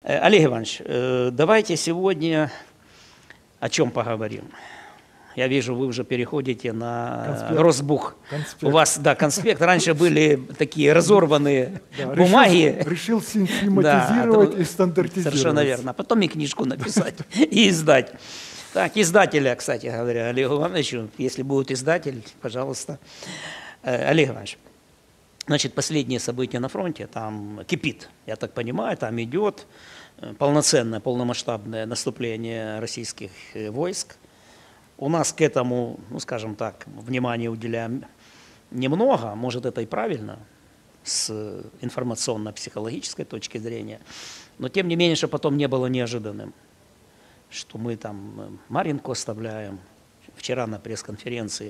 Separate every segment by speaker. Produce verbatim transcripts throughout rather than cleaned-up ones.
Speaker 1: Олег Иванович, давайте сегодня о чем поговорим. Я вижу, вы уже переходите на конспект. Росбух. Конспект. У вас, да, конспект. Раньше были такие разорванные да, бумаги.
Speaker 2: Решил, решил синхематизировать да, и стандартизировать.
Speaker 1: Совершенно верно. Потом и книжку написать, и издать. Так, издателя, кстати говоря, Олегу Ивановичу, если будет издатель, пожалуйста. Олег Иванович, значит, последние события на фронте, там кипит, я так понимаю, там идет полноценное, полномасштабное наступление российских войск. У нас к этому, ну, скажем так, внимания уделяем немного, может, это и правильно с информационно-психологической точки зрения, но тем не менее, что потом не было неожиданным, что мы там Марьинку оставляем. Вчера на пресс-конференции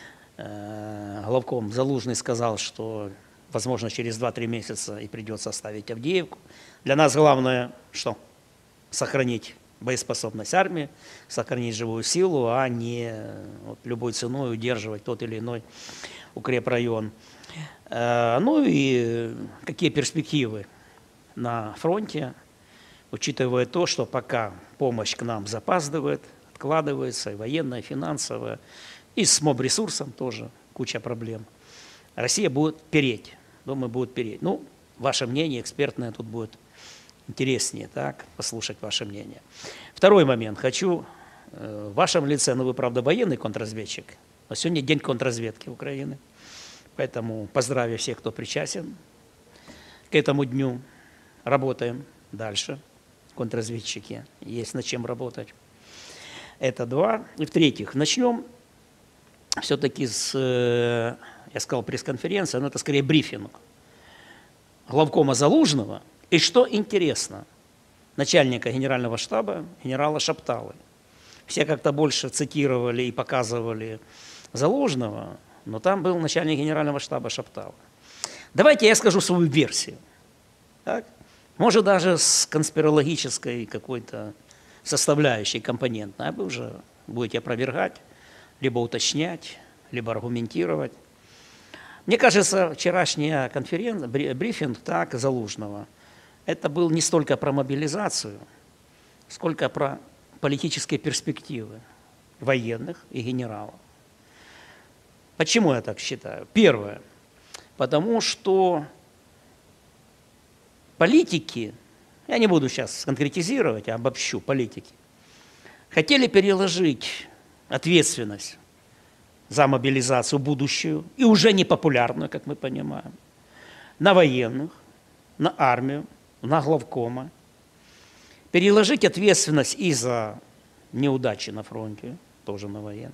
Speaker 1: э, главком Залужный сказал, что, возможно, через два-три месяца и придется оставить Авдеевку. Для нас главное, что? Сохранить боеспособность армии, сохранить живую силу, а не вот, любой ценой удерживать тот или иной укрепрайон. Э, ну и какие перспективы на фронте, учитывая то, что пока помощь к нам запаздывает, откладывается, и военная, и финансовая, и с моб-ресурсом тоже куча проблем. Россия будет переть, думаю, будет переть. Ну, ваше мнение экспертное тут будет интереснее, так, послушать ваше мнение. Второй момент. Хочу э, в вашем лице, ну вы, правда, военный контрразведчик, но сегодня день контрразведки Украины, поэтому поздравляю всех, кто причастен к этому дню. Работаем дальше. Контрразведчики, есть над чем работать. Это два. И в-третьих, начнем все-таки с, я сказал, пресс-конференции, но это скорее брифинг главкома Залужного. И что интересно, начальника генерального штаба, генерала Шапталы. Все как-то больше цитировали и показывали Залужного, но там был начальник генерального штаба Шаптала. Давайте я скажу свою версию. Так? Может, даже с конспирологической какой-то составляющей компонентной, а вы уже будете опровергать, либо уточнять, либо аргументировать. Мне кажется, вчерашняя конференция, брифинг так, Залужного, это был не столько про мобилизацию, сколько про политические перспективы военных и генералов. Почему я так считаю? Первое. Потому что политики, я не буду сейчас конкретизировать, а обобщу, политики, хотели переложить ответственность за мобилизацию будущую, и уже непопулярную, как мы понимаем, на военных, на армию, на главкома, переложить ответственность и за неудачи на фронте, тоже на военных.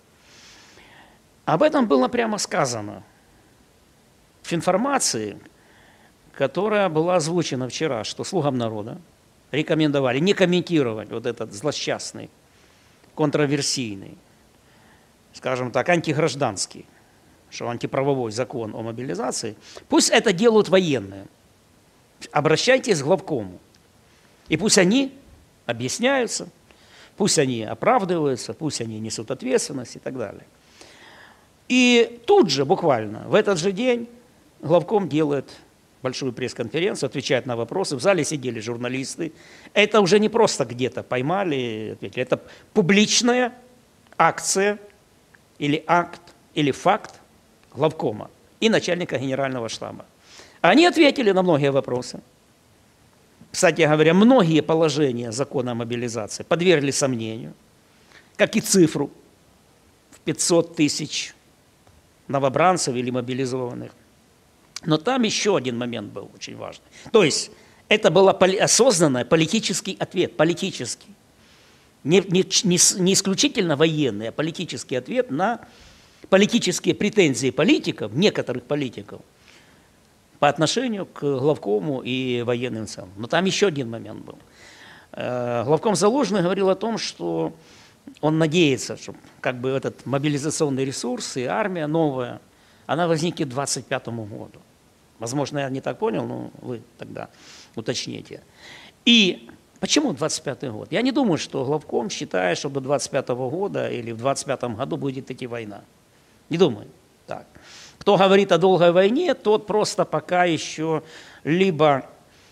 Speaker 1: Об этом было прямо сказано в информации, которая была озвучена вчера, что слугам народа рекомендовали не комментировать вот этот злосчастный, контроверсийный, скажем так, антигражданский, что антиправовой закон о мобилизации. Пусть это делают военные. Обращайтесь к главкому. И пусть они объясняются, пусть они оправдываются, пусть они несут ответственность и так далее. И тут же, буквально, в этот же день главком делает большую пресс-конференцию, отвечает на вопросы. В зале сидели журналисты. Это уже не просто где-то поймали, ответили. Это публичная акция или акт, или факт главкома и начальника генерального штаба. Они ответили на многие вопросы. Кстати говоря, многие положения закона о мобилизации подвергли сомнению, как и цифру в пятьсот тысяч новобранцев или мобилизованных. Но там еще один момент был очень важный. То есть это был осознанный политический ответ, политический. Не, не, не, не исключительно военный, а политический ответ на политические претензии политиков, некоторых политиков, по отношению к главкому и военным целям. Но там еще один момент был. Главком Залужный говорил о том, что он надеется, что как бы этот мобилизационный ресурс и армия новая, она возникнет к двадцать пятому году. Возможно, я не так понял, но вы тогда уточните. И почему двадцать пятый год? Я не думаю, что главком считает, что до двадцать пятого года или в двадцать пятом году будет идти война. Не думаю. Так. Кто говорит о долгой войне, тот просто пока еще либо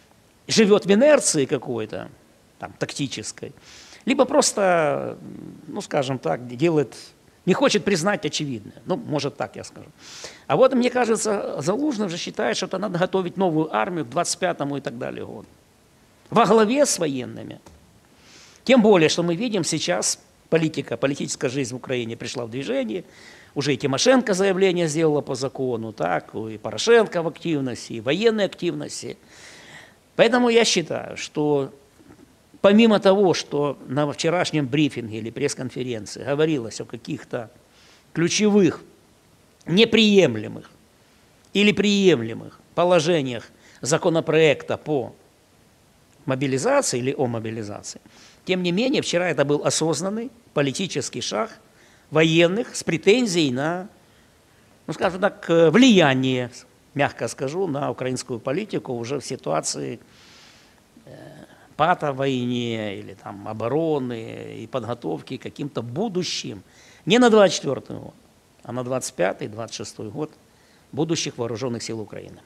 Speaker 1: живет в инерции какой-то, там, тактической, либо просто, ну, скажем так, делает, не хочет признать очевидное. Ну, может так я скажу. А вот, мне кажется, Залужный же считает, что это надо готовить новую армию к двадцать пятому и так далее году. Во главе с военными. Тем более, что мы видим сейчас, политика, политическая жизнь в Украине пришла в движение, уже и Тимошенко заявление сделала по закону, так, и Порошенко в активности, и военной активности. Поэтому я считаю, что помимо того, что на вчерашнем брифинге или пресс-конференции говорилось о каких-то ключевых, неприемлемых или приемлемых положениях законопроекта по мобилизации или о мобилизации, тем не менее, вчера это был осознанный политический шаг военных с претензией на, ну, скажем так, влияние, мягко скажу, на украинскую политику уже в ситуации пата в войне или там обороны и подготовки к каким-то будущим, не на двадцать четвёртый год, а на двадцать пятый — двадцать шестой год будущих вооруженных сил Украины.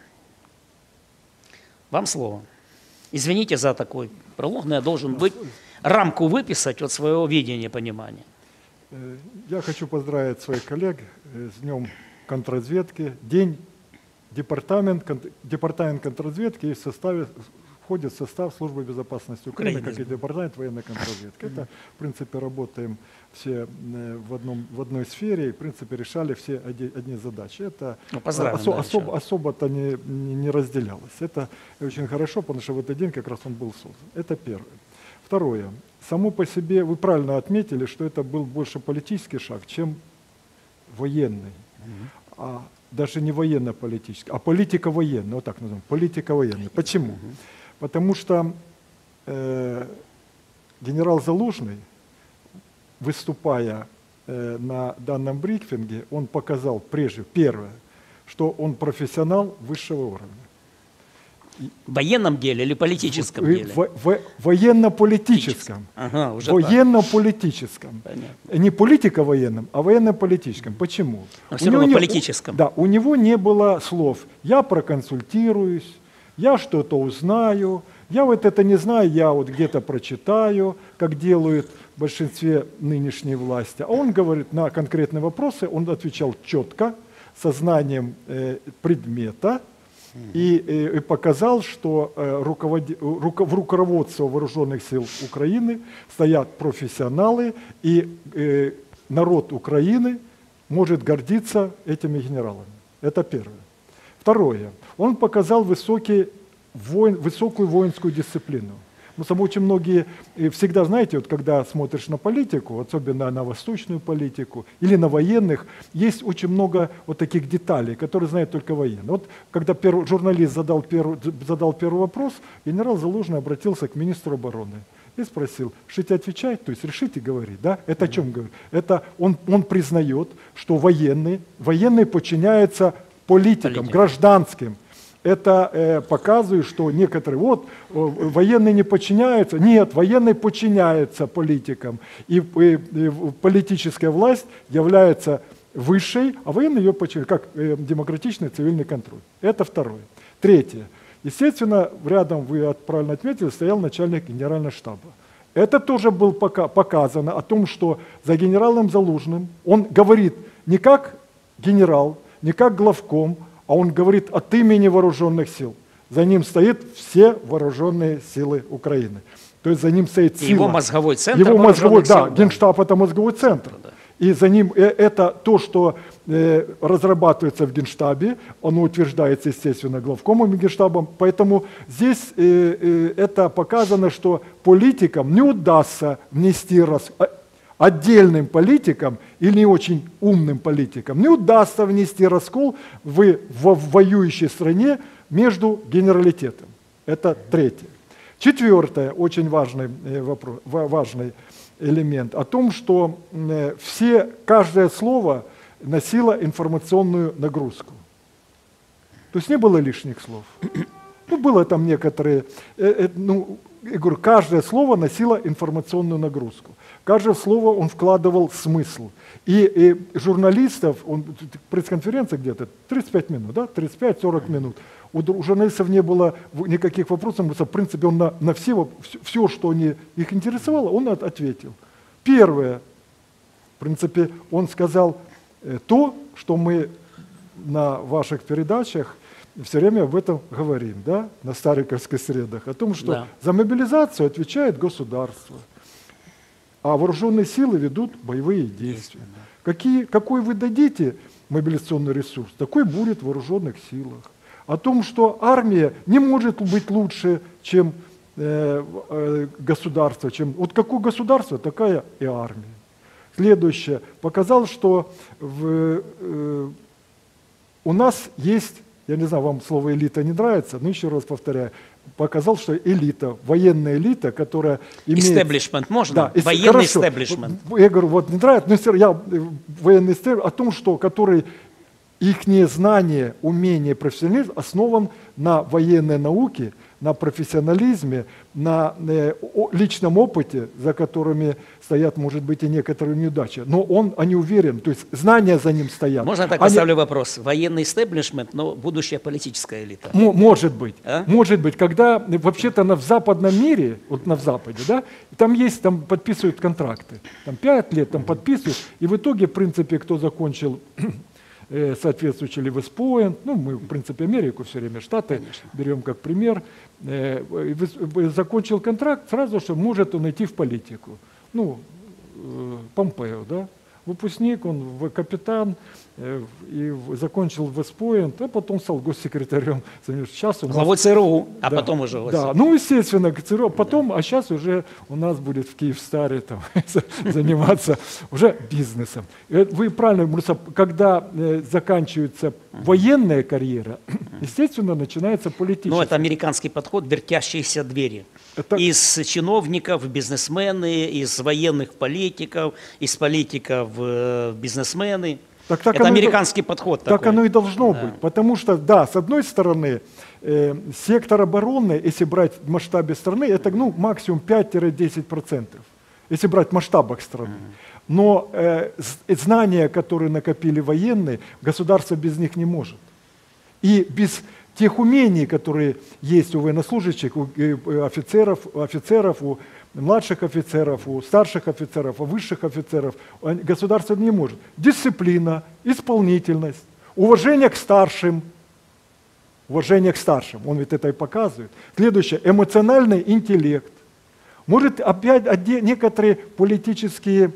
Speaker 1: Вам слово. Извините за такой пролог, но я должен быть, рамку выписать от своего видения, понимания.
Speaker 2: Я хочу поздравить своих коллег с Днем контрразведки. День департамент, департамент контрразведки в составе, входит в состав Службы безопасности Украины, как и департамент военной контрразведки. Это, в принципе, работаем все в, одном, в одной сфере и, в принципе, решали все одни задачи. Это ну, осо, да, особо, особо-то не, не, не разделялось. Это очень хорошо, потому что в этот день как раз он был создан. Это первое. Второе. Само по себе, вы правильно отметили, что это был больше политический шаг, чем военный. Mm-hmm. А даже не военно-политический, а политико-военный, вот так называем, политико-военный. Почему? Mm-hmm. Потому что э, генерал Залужный, выступая э, на данном брифинге, он показал прежде, первое, что он профессионал высшего уровня.
Speaker 1: В военном деле или политическом
Speaker 2: в,
Speaker 1: деле?
Speaker 2: В, в, военно-политическом.
Speaker 1: Ага, уже
Speaker 2: военно-политическом.
Speaker 1: Понятно.
Speaker 2: Не политико-военном, а военно-политическом. Почему?
Speaker 1: Но все равно политическом.
Speaker 2: Да, у него не было слов «я проконсультируюсь», «я что-то узнаю», «я вот это не знаю, я вот где-то прочитаю», как делают в большинстве нынешней власти. А он говорит на конкретные вопросы, он отвечал четко, со знанием э, предмета, И, и, и показал, что э, руководи, руко, в руководстве вооруженных сил Украины стоят профессионалы, и э, народ Украины может гордиться этими генералами. Это первое. Второе. Он показал высокий, воин, высокую воинскую дисциплину. Ну, само очень многие, всегда, знаете, вот когда смотришь на политику, особенно на восточную политику или на военных, есть очень много вот таких деталей, которые знают только военные. Вот когда первый, журналист задал первый, задал первый вопрос, генерал Залужный обратился к министру обороны и спросил, решите отвечать, то есть решите говорить, да? Это о чем говорит? Это он, он признает, что военные, военные подчиняются политикам, Политик. гражданским. Это э, показывает, что некоторые, вот, э, военные не подчиняются. Нет, военные подчиняются политикам. И, и, и политическая власть является высшей, а военные ее подчиняются, как э, демократичный цивильный контроль. Это второе. Третье. Естественно, рядом, вы правильно отметили, стоял начальник генерального штаба. Это тоже было пока, показано о том, что за генералом Залужным он говорит не как генерал, не как главком, а он говорит от имени вооруженных сил. За ним стоит все вооруженные силы Украины. То есть за ним стоит сила.
Speaker 1: Его мозговой центр.
Speaker 2: Его мозговой, да, сил, Генштаб да. это мозговой центр. Да. И за ним это то, что э, разрабатывается в Генштабе, оно утверждается, естественно, главкомом и Генштабом. Поэтому здесь э, э, это показано, что политикам не удастся внести раз... отдельным политикам или не очень умным политикам не удастся внести раскол в, в, в воюющей стране между генералитетом. Это третье. Четвертое, очень важный, вопрос, важный элемент, о том, что все, каждое слово носило информационную нагрузку. То есть не было лишних слов. Ну, было там некоторые, ну, я говорю, каждое слово носило информационную нагрузку. Каждое слово он вкладывал смысл. И, и журналистов, он, пресс-конференция где-то тридцать пять минут, да, тридцать пять сорок минут. У, у журналистов не было никаких вопросов, в принципе, он на, на все, все, что они, их интересовало, он от, ответил. Первое, в принципе, он сказал э, то, что мы на ваших передачах все время об этом говорим, да, на Стариковских средах, о том, что да. за мобилизацию отвечает государство, а вооруженные силы ведут боевые действия. Да. Какие, какой вы дадите мобилизационный ресурс, такой будет в вооруженных силах. О том, что армия не может быть лучше, чем э, э, государство. Чем, вот какое государство, такая и армия. Следующее. Показал, что в, э, у нас есть, я не знаю, вам слово элита не нравится, но еще раз повторяю, показал, что элита, военная элита, которая имеет...
Speaker 1: Истеблишмент можно?
Speaker 2: Да,
Speaker 1: военный истеблишмент.
Speaker 2: Я говорю, вот не нравится, но я военный истеблишмент, о том, что который... Их знание, умение, профессионализм основан на военной науке, на профессионализме, на э, о, личном опыте, за которыми стоят, может быть, и некоторые неудачи. Но он, они уверены, то есть знания за ним стоят.
Speaker 1: Можно я так
Speaker 2: они...
Speaker 1: поставлю вопрос? Военный истеблишмент, но будущая политическая элита.
Speaker 2: М- может быть.
Speaker 1: А?
Speaker 2: Может быть, когда вообще-то на, в западном мире, вот на Западе, да, там есть, там подписывают контракты. Там пять лет там подписывают, и в итоге, в принципе, кто закончил... соответствующий ли Вестпойнт, ну, мы, в принципе, Америку все время, Штаты Конечно. берем как пример, закончил контракт, сразу же может он идти в политику. Ну, Помпео, да, выпускник, он капитан, и закончил Вестпойнт, а потом стал госсекретарем. Сейчас у нас,
Speaker 1: главой ЦРУ, а
Speaker 2: да,
Speaker 1: потом уже...
Speaker 2: Да, ну, естественно, ЦРУ, потом, да. а сейчас уже у нас будет в Киевстаре там, заниматься уже бизнесом. Вы правильно, когда заканчивается военная карьера, естественно, начинается политическая.
Speaker 1: Ну, это американский подход, вертящиеся двери. Это... Из чиновников в бизнесмены, из военных в политиков, из политиков в бизнесмены.
Speaker 2: Так, так
Speaker 1: это
Speaker 2: оно
Speaker 1: американский
Speaker 2: и,
Speaker 1: подход.
Speaker 2: Так
Speaker 1: такой.
Speaker 2: оно и должно
Speaker 1: да.
Speaker 2: быть. Потому что, да, с одной стороны, э, сектор обороны, если брать в масштабе страны, это ну, максимум пять-десять процентов, если брать в масштабах страны. Mm-hmm. Но э, знания, которые накопили военные, государство без них не может. И без тех умений, которые есть у военнослужащих, у офицеров, у офицеров, у младших офицеров, у старших офицеров, у высших офицеров, государство не может. Дисциплина, исполнительность, уважение к старшим, уважение к старшим, он ведь это и показывает. Следующее, эмоциональный интеллект. Может, опять некоторые политические,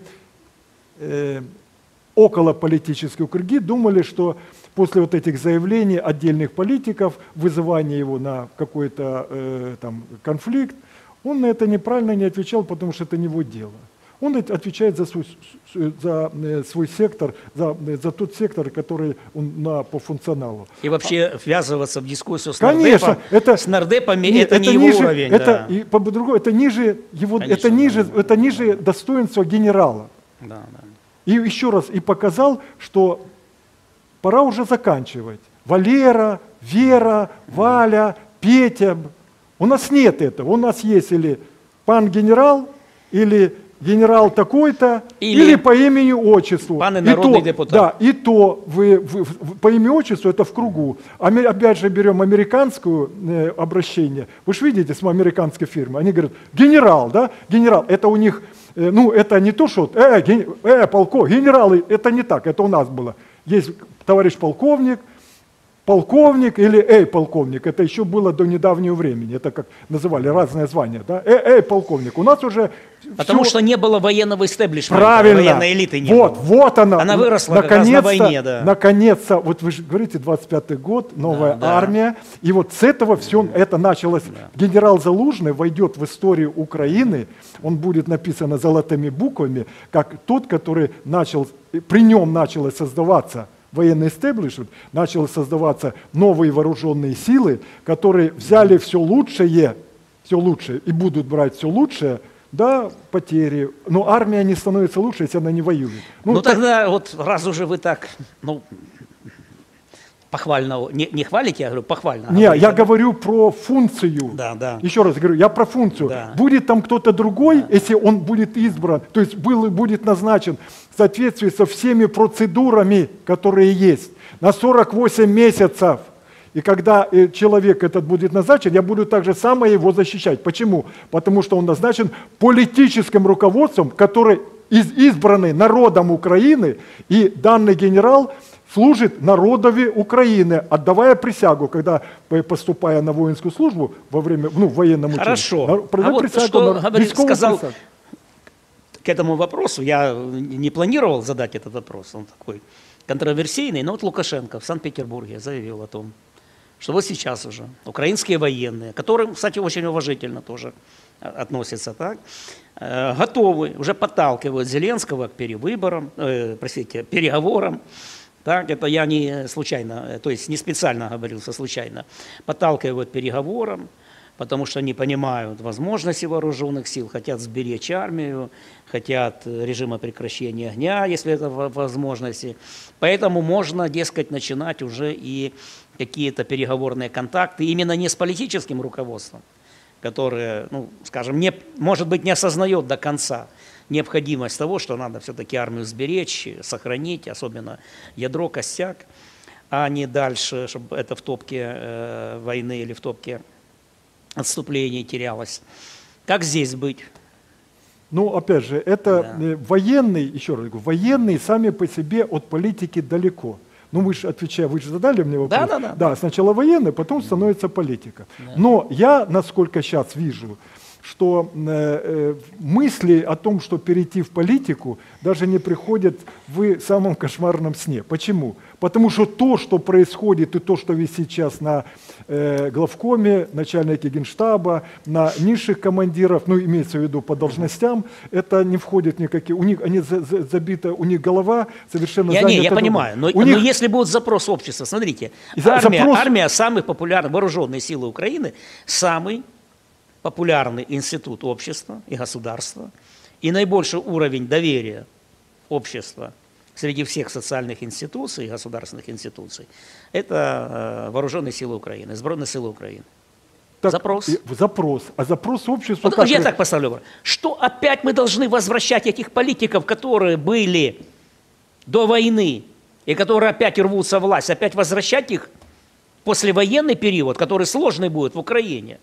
Speaker 2: э, околополитические круги думали, что после вот этих заявлений отдельных политиков, вызывания его на какой-то э, там конфликт, он на это неправильно не отвечал, потому что это не его дело. Он отвечает за свой, за свой сектор, за, за тот сектор, который он на, по функционалу.
Speaker 1: И вообще ввязываться в дискуссию с
Speaker 2: Конечно,
Speaker 1: нардепом,
Speaker 2: это,
Speaker 1: с нардепами,
Speaker 2: нет,
Speaker 1: это, это не
Speaker 2: ниже,
Speaker 1: его уровень.
Speaker 2: Это,
Speaker 1: да.
Speaker 2: и, по-другому, это ниже, его,
Speaker 1: Конечно,
Speaker 2: это ниже,
Speaker 1: да.
Speaker 2: это ниже достоинства генерала.
Speaker 1: Да, да.
Speaker 2: И еще раз, и показал, что пора уже заканчивать. Валера, Вера, Валя, Петя. У нас нет этого. У нас есть или пан генерал, или генерал такой-то, или, или по имени-отчеству.
Speaker 1: Пан и
Speaker 2: и
Speaker 1: народный
Speaker 2: то,
Speaker 1: депутат.
Speaker 2: Да, и то вы, вы, по имени-отчеству это в кругу. А мы, опять же, берем американское э, обращение. Вы же видите, с американской фирмы, они говорят, генерал, да, генерал, это у них, э, ну, это не то, что, э, ген, э, полко, генералы, это не так, это у нас было. Есть товарищ полковник, полковник или эй, полковник, это еще было до недавнего времени, это как называли разные звания, да, эй, эй, полковник, у нас уже
Speaker 1: Потому
Speaker 2: все...
Speaker 1: что не было военного истеблишмента,
Speaker 2: Правильно.
Speaker 1: военной элиты не
Speaker 2: вот,
Speaker 1: было.
Speaker 2: Вот она.
Speaker 1: Она выросла как раз на войне, да.
Speaker 2: Наконец-то, вот вы же говорите, двадцать пятый год, новая
Speaker 1: да, да.
Speaker 2: армия, и вот с этого все это началось. Да. Генерал Залужный войдет в историю Украины, он будет написан золотыми буквами, как тот, который начал, при нем началось создаваться военный истеблишмент, начали создаваться новые вооруженные силы, которые взяли все лучшее, все лучшее и будут брать все лучшее, да, потери. Но армия не становится лучше, если она не воюет.
Speaker 1: Ну, ну так... тогда, вот раз уже вы так, ну, похвально, не, не хвалите, я говорю, похвально.
Speaker 2: Не, говорите, я да? говорю про функцию.
Speaker 1: Да, да.
Speaker 2: Еще раз говорю, я про функцию. Да. Будет там кто-то другой, да. если он будет избран, то есть был, будет назначен в соответствии со всеми процедурами, которые есть, на сорок восемь месяцев, И когда э, человек этот будет назначен, я буду так же самое его защищать. Почему? Потому что он назначен политическим руководством, который из, избранный народом Украины, и данный генерал служит народове Украины, отдавая присягу, когда, поступая на воинскую службу во время, ну, в военном училище.
Speaker 1: Хорошо. А вот что говорит, сказал к этому вопросу, я не планировал задать этот вопрос, он такой контроверсийный, но вот Лукашенко в Санкт-Петербурге заявил о том, что вот сейчас уже украинские военные, к которым, кстати, очень уважительно тоже относятся, так, э, готовы, уже подталкивают Зеленского к перевыборам, э, простите, переговорам. Так, это я не случайно, то есть не специально говорился, случайно. Подталкивают к переговорам, потому что они понимают возможности вооруженных сил, хотят сберечь армию, хотят режима прекращения огня, если это возможности. Поэтому можно, дескать, начинать уже и какие-то переговорные контакты именно не с политическим руководством, которое, ну, скажем, не, может быть, не осознает до конца необходимость того, что надо все-таки армию сберечь, сохранить, особенно ядро, костяк, а не дальше, чтобы это в топке э, войны или в топке отступления терялось. Как здесь быть?
Speaker 2: Ну, опять же, это да. военные, еще раз говорю, военные сами по себе от политики далеко. Ну, вы же отвечая, вы же задали мне вопрос.
Speaker 1: Да, да, да.
Speaker 2: Да, сначала военные, потом становится политика. Да. Но я, насколько сейчас вижу, что э, мысли о том, что перейти в политику, даже не приходят в самом кошмарном сне. Почему? Потому что то, что происходит, и то, что висит сейчас на э, главкоме, начальнике генштаба, на низших командиров, ну, имеется в виду по должностям, это не входит никакие, у них, они за, за, забиты, у них голова совершенно
Speaker 1: я,
Speaker 2: занята.
Speaker 1: Не, я понимаю, но, но
Speaker 2: них...
Speaker 1: если будет запрос общества, смотрите, армия,
Speaker 2: запрос...
Speaker 1: армия самых популярных, вооруженные силы Украины, самый популярный институт общества и государства, и наибольший уровень доверия общества среди всех социальных институций, государственных институций, это вооруженные силы Украины, сбройные силы Украины.
Speaker 2: Так,
Speaker 1: запрос.
Speaker 2: Запрос. А запрос общества...
Speaker 1: Вот, я так поставлю. Что опять мы должны возвращать этих политиков, которые были до войны, и которые опять рвутся в власть, опять возвращать их в послевоенный период, который сложный будет в Украине,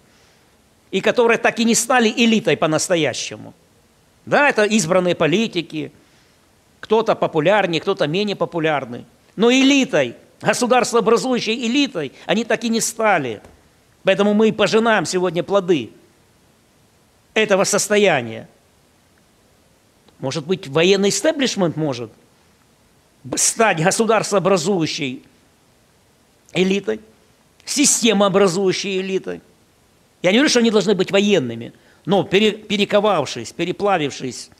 Speaker 1: и которые так и не стали элитой по-настоящему. Да, это избранные политики, кто-то популярнее, кто-то менее популярный. Но элитой, государствообразующей элитой, они так и не стали. Поэтому мы и пожинаем сегодня плоды этого состояния. Может быть, военный истеблишмент может стать государствообразующей элитой, системообразующей элитой. Я не говорю, что они должны быть военными, но пере, перековавшись, переплавившись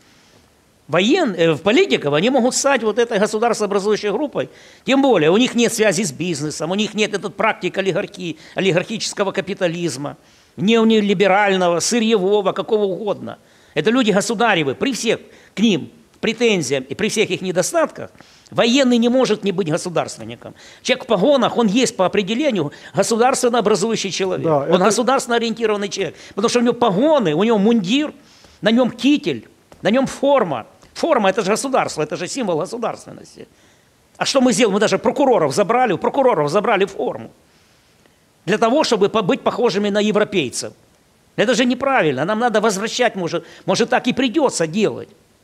Speaker 1: воен, э, в политиков, они могут стать вот этой государствообразующей группой. Тем более, у них нет связи с бизнесом, у них нет этой практики олигархии, олигархического капитализма, неолиберального, сырьевого, какого угодно. Это люди государевы, при всех к ним претензиям и при всех их недостатках, военный не может не быть государственником. Человек в погонах, он есть по определению государственно образующий человек. Да, он это... государственно ориентированный человек. Потому что у него погоны, у него мундир, на нем китель, на нем форма. Форма – это же государство, это же символ государственности. А что мы сделали? Мы даже прокуроров забрали, у прокуроров забрали форму. Для того, чтобы быть похожими на европейцев. Это же неправильно. Нам надо возвращать, может, может так и придется делать.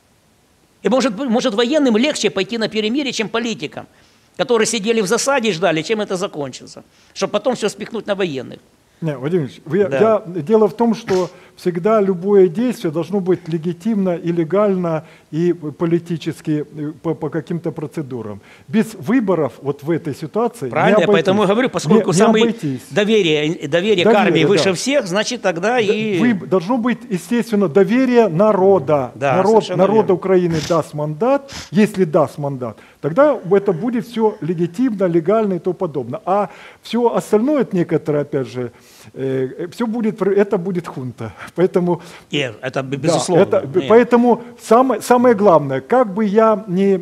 Speaker 1: И может, может военным легче пойти на перемирие, чем политикам, которые сидели в засаде и ждали, чем это закончится, чтобы потом все спихнуть на военных.
Speaker 2: Не, Владимир Ильич, вы, да. я, дело в том, что всегда любое действие должно быть легитимно и легально и политически по, по каким-то процедурам. Без выборов вот в этой ситуации
Speaker 1: правильно,
Speaker 2: не обойтись.
Speaker 1: Поэтому я говорю, поскольку не, самое доверие, доверие, доверие к армии выше да. всех, значит тогда и...
Speaker 2: Вы, должно быть, естественно, доверие народа.
Speaker 1: Да,
Speaker 2: Народ, народа
Speaker 1: верно.
Speaker 2: Украины даст мандат, если даст мандат, тогда это будет все легитимно, легально и тому подобное. А все остальное, от некоторые, опять же, э, все будет, это будет хунта. Поэтому,
Speaker 1: Нет, это безусловно.
Speaker 2: Да, это, поэтому самое, самое главное, как бы я ни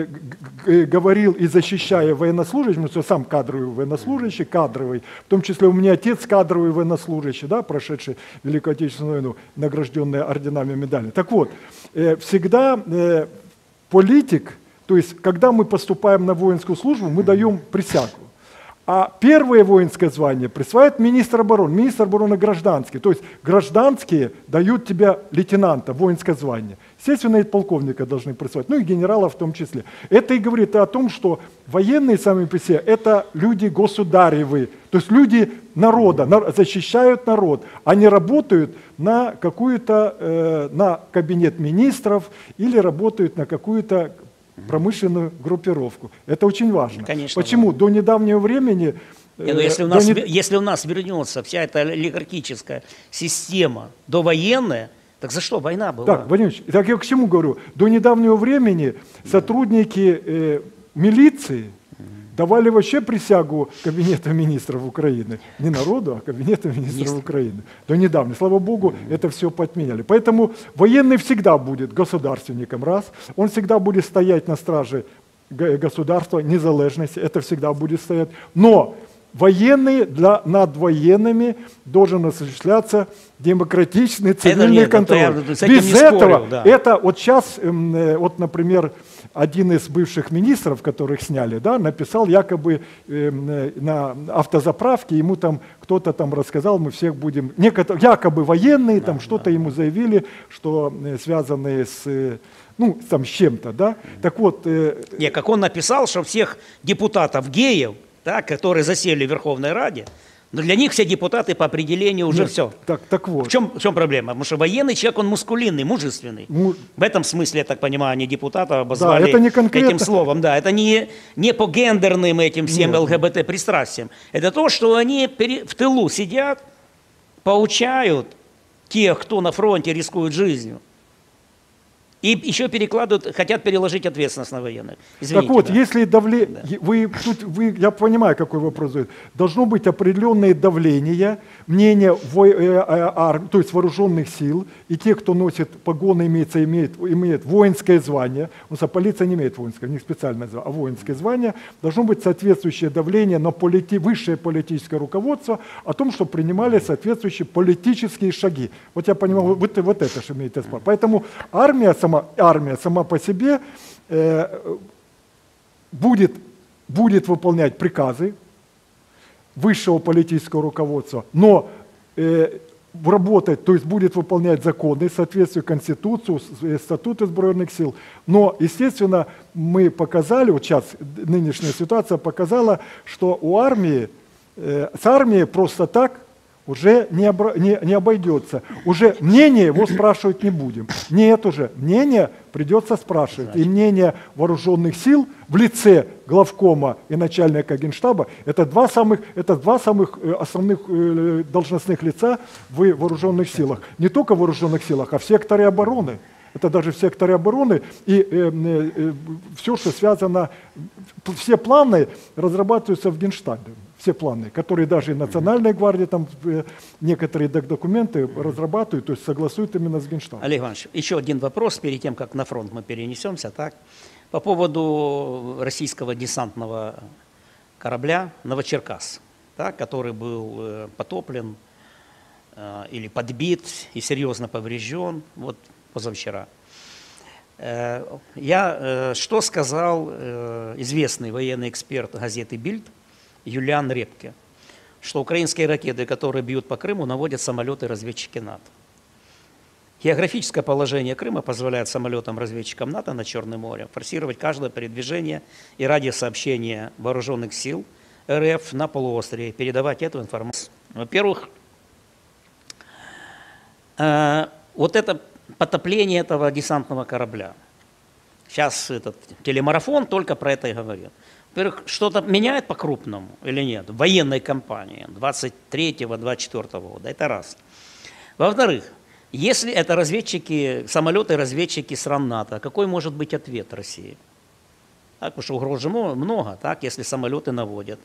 Speaker 2: э, говорил и защищая военнослужащих, потому что я сам кадровый военнослужащий, кадровый, в том числе у меня отец кадровый военнослужащий, да, прошедший Великую Отечественную войну, награжденный орденами и медалями. Так вот, э, всегда э, политик, то есть когда мы поступаем на воинскую службу, мы даем присягу. А первое воинское звание присваивает министр обороны. Министр обороны гражданский. То есть гражданские дают тебе лейтенанта, воинское звание. Естественно, и полковника должны присваивать, ну и генерала в том числе. Это и говорит о том, что военные сами по себе – это люди государевы. То есть люди народа, защищают народ. Они работают на какую-то, э, на кабинет министров или работают на какую-то промышленную группировку. Это очень важно.
Speaker 1: Конечно,
Speaker 2: почему?
Speaker 1: важно.
Speaker 2: До недавнего времени...
Speaker 1: Не, ну, если, у нас,
Speaker 2: не...
Speaker 1: если у нас вернется вся эта олигархическая система довоенная, так за что война была?
Speaker 2: Так, Владимир Ильич, так я к чему говорю? До недавнего времени сотрудники э, милиции давали вообще присягу Кабинета министров Украины. Не народу, а Кабинета министров Министр. Украины. До недавнего. Слава Богу, это все подменяли. Поэтому военный всегда будет государственником, раз. Он всегда будет стоять на страже государства, незалежности, это всегда будет стоять. Но военный для, над военными должен осуществляться демократичный цивильный
Speaker 1: нет,
Speaker 2: контроль.
Speaker 1: Я
Speaker 2: Без
Speaker 1: спорил,
Speaker 2: этого,
Speaker 1: да.
Speaker 2: это вот сейчас, э, вот, например, один из бывших министров, которых сняли, да, написал якобы э, на автозаправке, ему там кто-то там рассказал, мы всех будем, некотор, якобы военные, да, там что-то да. ему заявили, что э, связанные с... Э, ну, там с чем-то, да. Так вот... Э,
Speaker 1: Не, как он написал, что всех депутатов геев, да, которые засели в Верховной Раде, но для них все депутаты по определению уже
Speaker 2: нет,
Speaker 1: все.
Speaker 2: Так, так вот.
Speaker 1: В чем, в чем проблема? Потому что военный человек, он мускулинный, мужественный.
Speaker 2: Му...
Speaker 1: В этом смысле, я так понимаю, они депутата обозвали
Speaker 2: да, это не конкретно...
Speaker 1: этим словом. Да, это не, не по гендерным этим всем нет. ЛГБТ-пристрастиям. Это то, что они в тылу сидят, поучают тех, кто на фронте рискует жизнью. И еще перекладывают, хотят переложить ответственность на военных. Извините,
Speaker 2: так вот,
Speaker 1: да.
Speaker 2: если давление, да. вы, тут, вы, я понимаю, какой вопрос задают, должно быть определенное давление, мнение во, э, армии, то есть вооруженных сил, и те, кто носит погоны, имеется, имеет, имеет воинское звание, потому что полиция не имеет воинское, у них специальное звание, а воинское звание, должно быть соответствующее давление на полити, высшее политическое руководство о том, что принимали соответствующие политические шаги. Вот я понимаю, вот, вот это же имеет смысл. Поэтому армия сама армия сама по себе э, будет, будет выполнять приказы высшего политического руководства, но э, работать, то есть будет выполнять законы, соответствие Конституции, статуты Сбройных сил. Но, естественно, мы показали, вот сейчас нынешняя ситуация показала, что у армии, э, с армией просто так уже не, обра... не, не обойдется. Уже мнение его спрашивать не будем. Нет уже. Мнение придется спрашивать. И мнение вооруженных сил в лице главкома и начальника Генштаба – это два самых, это два самых основных должностных лица в вооруженных силах. Не только в вооруженных силах, а в секторе обороны. Это даже в секторе обороны. И э, э, все, что связано, все планы разрабатываются в Генштабе. Все планы, которые даже и Национальная гвардия, там некоторые документы разрабатывают, то есть согласуют именно с Генштабом.
Speaker 1: Олег Иванович, еще один вопрос перед тем, как на фронт мы перенесемся. Так? По поводу российского десантного корабля «Новочеркасск», так, который был потоплен э, или подбит и серьезно поврежден вот позавчера. Э, я, э, что сказал э, известный военный эксперт газеты «Бильд» Юлиан Репке, что украинские ракеты, которые бьют по Крыму, наводят самолеты-разведчики НАТО. Географическое положение Крыма позволяет самолетам-разведчикам НАТО на Черном море форсировать каждое передвижение и радиосообщение вооруженных сил РФ на полуострове, передавать эту информацию. Во-первых, э, вот это потопление этого десантного корабля. Сейчас этот телемарафон только про это и говорит. Во-первых, что-то меняет по-крупному или нет в военной кампании двадцать третьего — двадцать четвёртого года? Это раз. Во-вторых, если это разведчики, самолеты-разведчики стран НАТО, какой может быть ответ России? Так, потому что угроз же много, так, если самолеты наводят.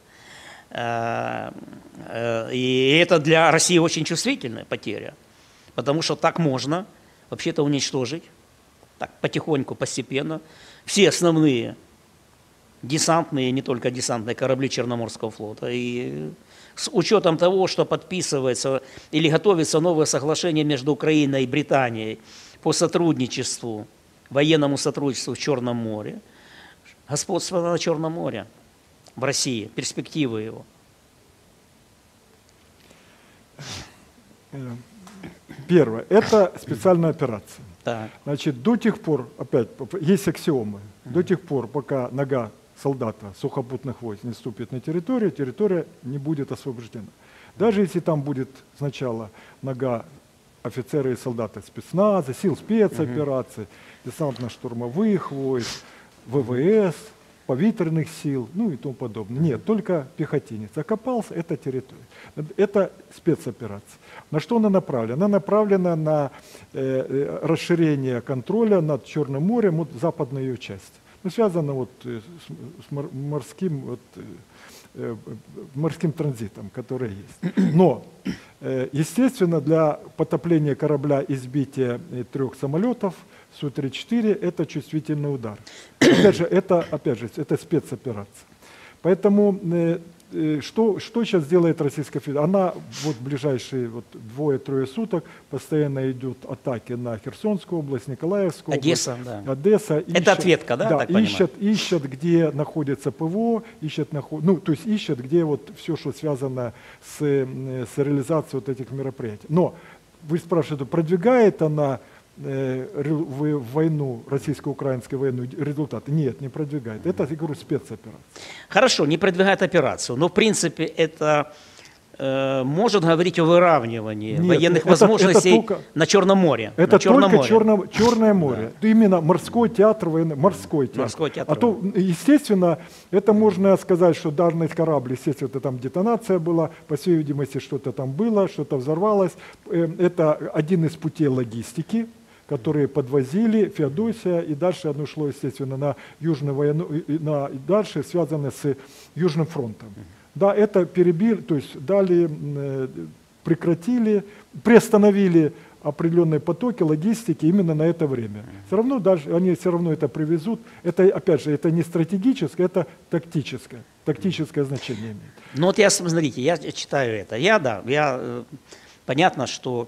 Speaker 1: И это для России очень чувствительная потеря, потому что так можно вообще-то уничтожить, так, потихоньку, постепенно, все основные десантные, не только десантные корабли Черноморского флота. И с учетом того, что подписывается или готовится новое соглашение между Украиной и Британией по сотрудничеству, военному сотрудничеству в Черном море, господство на Черном море. в России, перспективы его?
Speaker 2: Первое. Это специальная операция.
Speaker 1: Так.
Speaker 2: Значит, до тех пор, опять, есть аксиомы, до тех пор, пока нога солдата сухопутных войск не ступит на территорию, территория не будет освобождена. Даже если там будет сначала нога офицера и солдата спецназа, сил спецопераций, десантно-штурмовых войск, ВВС, повітряных сил, ну и тому подобное. Нет, только пехотинец. Окопался — это территория. Это спецоперация. На что она направлена? Она направлена на э, расширение контроля над Черным морем, вот западной ее части. Ну, связано вот с, с морским, вот, э, морским транзитом, который есть. Но, э, естественно, для потопления корабля и сбития трех самолетов Су тридцать четыре это чувствительный удар. Опять же, это, опять же, это спецоперация. Поэтому э, э, что, что сейчас делает Российская Федерация? Она вот в ближайшие вот, двое-трое суток постоянно идет атаки на Херсонскую область, Николаевскую
Speaker 1: Одесса,
Speaker 2: область.
Speaker 1: да.
Speaker 2: Одесса.
Speaker 1: Это
Speaker 2: ищет,
Speaker 1: ответка, да?
Speaker 2: Да,
Speaker 1: так
Speaker 2: ищет, ищет, где находится ПВО, ищет, наход, ну, то есть ищет, где вот все, что связано с, с реализацией вот этих мероприятий. Но вы спрашиваете, продвигает она в войну, российско-украинскую войну, результаты? Нет, не продвигает. Это, я говорю, спецоперация.
Speaker 1: Хорошо, не продвигает операцию, но в принципе это э, может говорить о выравнивании
Speaker 2: Нет,
Speaker 1: военных
Speaker 2: это,
Speaker 1: возможностей
Speaker 2: это только,
Speaker 1: на Черном море.
Speaker 2: Это
Speaker 1: на Черном
Speaker 2: только
Speaker 1: море.
Speaker 2: Черно, Черное море. Да. Именно морской театр, военный, морской театр.
Speaker 1: Морской театр.
Speaker 2: А то, естественно, это можно сказать, что данный корабль, естественно, там детонация была, по всей видимости, что-то там было, что-то взорвалось. Это один из путей логистики, которые подвозили Феодосия, и дальше оно шло, естественно, на Южную войну, на, и дальше связано с Южным фронтом. Да, это перебили, то есть дали, прекратили, приостановили определенные потоки логистики именно на это время. Все равно даже, они все равно это привезут. Это, опять же, это не стратегическое, это тактическое, тактическое значение имеет.
Speaker 1: Ну вот я, смотрите, я читаю это. Я, да, я, понятно, что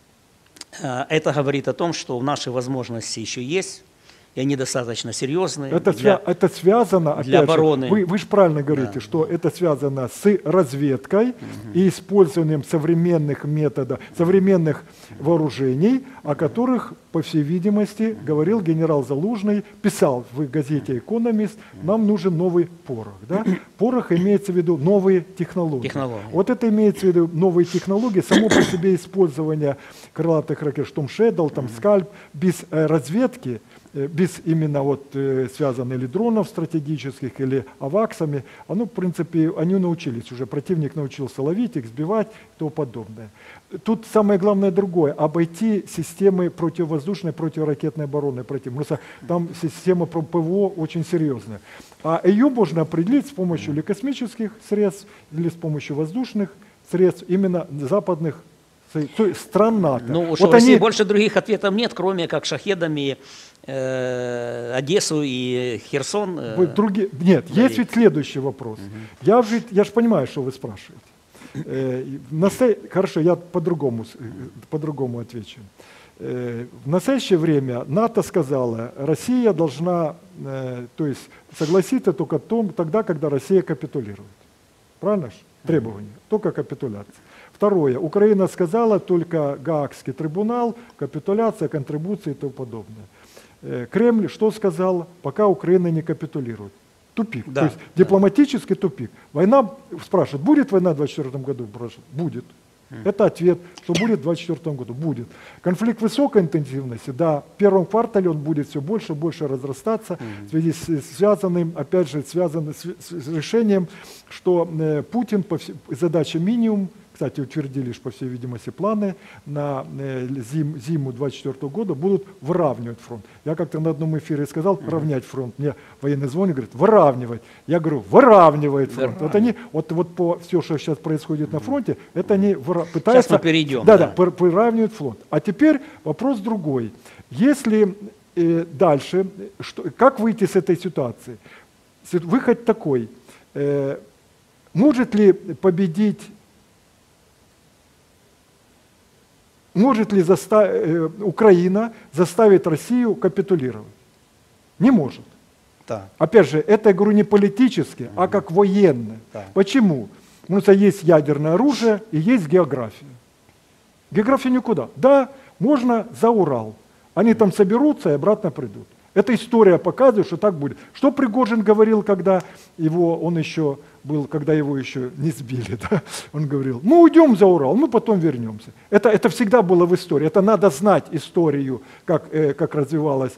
Speaker 1: это говорит о том, что наши возможности еще есть, и они достаточно серьезные.
Speaker 2: Это,
Speaker 1: для,
Speaker 2: свя это связано, опять
Speaker 1: для обороны.
Speaker 2: Же, вы, вы же правильно говорите, да. Что это связано с разведкой угу. и использованием современных методов, современных вооружений, о которых, по всей видимости, говорил генерал Залужный, писал в газете «Экономист», нам нужен новый порох. Да? Порох имеется в виду новые технологии. технологии. Вот это имеется в виду новые технологии, само по себе использование крылатых ракет «Штурм Шэдоу», там, «Скальп», без э, разведки, без именно вот э, связанных или дронов стратегических, или аваксами, оно, в принципе, они научились уже, противник научился ловить их, сбивать и тому подобное. Тут самое главное другое, обойти системы противовоздушной, противоракетной обороны противника. Потому что там система ПВО очень серьезная. А ее можно определить с помощью или космических средств, или с помощью воздушных средств, именно западных стран НАТО.
Speaker 1: Ну,
Speaker 2: вот
Speaker 1: что в России
Speaker 2: они...
Speaker 1: больше других ответов нет, кроме как шахедами э, Одессу и Херсон. Э,
Speaker 2: вы други... Нет, давить. Есть ведь следующий вопрос. Угу. Я же я ж понимаю, что вы спрашиваете. Э, насто... Хорошо, я по-другому, по-другому отвечу. Э, в настоящее время НАТО сказала, Россия должна, э, то есть согласиться только том, тогда, когда Россия капитулирует. Правильно же? Требование. Только капитуляция. Второе. Украина сказала только Гаагский трибунал, капитуляция, контрибуции и тому подобное. Кремль что сказал? Пока Украина не капитулирует. Тупик.
Speaker 1: Да,
Speaker 2: То есть
Speaker 1: да.
Speaker 2: дипломатический тупик. Война, спрашивают, будет война в двадцать четвёртом году? Будет. Это ответ, что будет в двадцать четвёртом году. Будет. Конфликт высокой интенсивности, да, в первом квартале он будет все больше и больше разрастаться, mm-hmm. в связи с связанным, опять же, связанным с, с решением, что э, Путин, по вс... задача минимум, кстати, утвердили, по всей видимости, планы на э, зим, зиму двадцать четвёртого года будут выравнивать фронт. Я как-то на одном эфире сказал, mm-hmm. равнять фронт. Мне военный звонит, говорит, выравнивать. Я говорю, выравнивает фронт. Вот они, вот, вот по все, что сейчас происходит mm-hmm. на фронте, это они выра... пытаются...
Speaker 1: Сейчас мы перейдем.
Speaker 2: Да,
Speaker 1: да,
Speaker 2: да, выравнивают фронт. А теперь вопрос другой. Если э, дальше, что, как выйти с этой ситуации? Выход такой. Э, может ли победить Может ли заста... Украина заставить Россию капитулировать? Не может.
Speaker 1: Так.
Speaker 2: Опять же, это, я говорю, не политически, а как военное.
Speaker 1: Так.
Speaker 2: Почему? Потому что есть ядерное оружие и есть география. География никуда. Да, можно за Урал. Они там соберутся и обратно придут. Эта история показывает, что так будет. Что Пригожин говорил, когда его, он еще был, когда его еще не сбили, да? Он говорил: мы уйдем за Урал, мы потом вернемся. Это, это всегда было в истории. Это надо знать историю, как, э, как развивалась